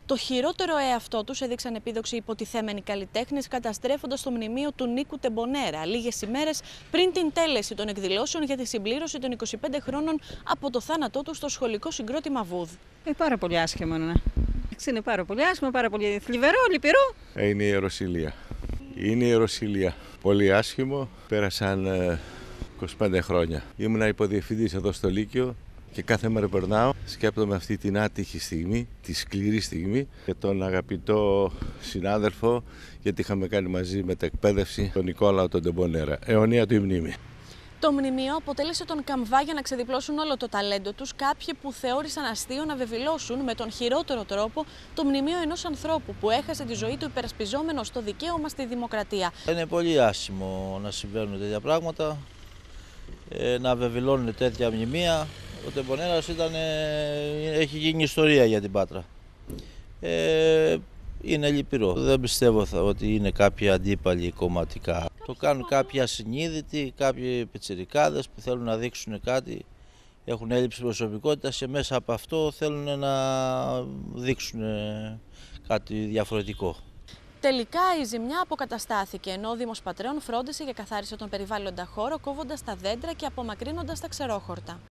Το χειρότερο εαυτό τους έδειξαν επίδοξοι υποτιθέμενοι καλλιτέχνες, καταστρέφοντας το μνημείο του Νίκου Τεμπονέρα λίγες ημέρες πριν την τέλεση των εκδηλώσεων για τη συμπλήρωση των 25 χρόνων από το θάνατό του στο σχολικό συγκρότημα Βούδ. Πάρα πολύ άσχημο, ναι. Είναι πάρα πολύ άσχημο, πάρα πολύ θλιβερό, λυπηρό. Είναι η ιεροσυλία. Είναι η ιεροσυλία. Πολύ άσχημο. Πέρασαν 25 χρόνια. Ήμουνα υποδιευθυντής εδώ στο Λύκειο και κάθε μέρα περνάω. Σκέπτομαι αυτή την άτυχη στιγμή, τη σκληρή στιγμή και τον αγαπητό συνάδελφο, γιατί είχαμε κάνει μαζί μετεκπαίδευση, τον Νικόλαο τον Τεμπονέρα. Αιωνία του η μνήμη. Το μνημείο αποτέλεσε τον καμβά για να ξεδιπλώσουν όλο το ταλέντο τους κάποιοι που θεώρησαν αστείο να βεβηλώσουν με τον χειρότερο τρόπο το μνημείο ενός ανθρώπου που έχασε τη ζωή του υπερασπιζόμενος το δικαίωμα στη δημοκρατία. Είναι πολύ άσχημο να συμβαίνουν τέτοια πράγματα, να βεβηλώνουν τέτοια μνημεία. Ο Τεμπονέρας έχει γίνει ιστορία για την Πάτρα. Είναι λυπηρό. Δεν πιστεύω ότι είναι κάποιοι αντίπαλοι κομματικά. Το κάνουν κάποιοι ασυνείδητοι, κάποιοι πιτσιρικάδες που θέλουν να δείξουν κάτι. Έχουν έλλειψη προσωπικότητας και μέσα από αυτό θέλουν να δείξουν κάτι διαφορετικό. Τελικά η ζημιά αποκαταστάθηκε, ενώ ο Δήμος Πατρέων φρόντισε και καθάρισε τον περιβάλλοντα χώρο, κόβοντας τα δέντρα και απομακρύνοντας τα ξερόχορτα.